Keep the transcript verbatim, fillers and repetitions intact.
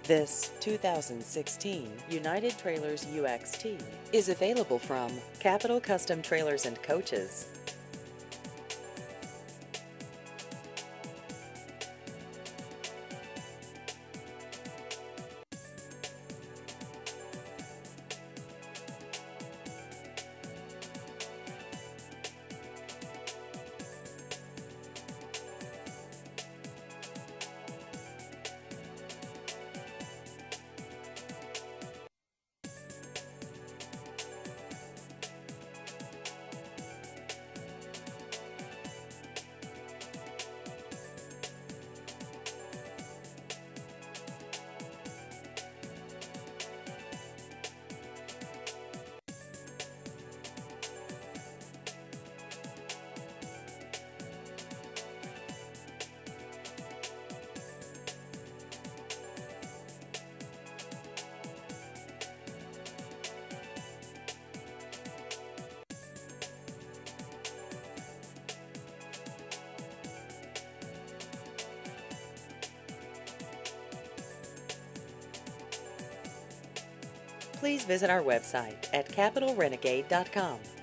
This two thousand sixteen United Trailers U X T is available from Capital Custom Trailers and Coaches. Please visit our website at capital renegade dot com.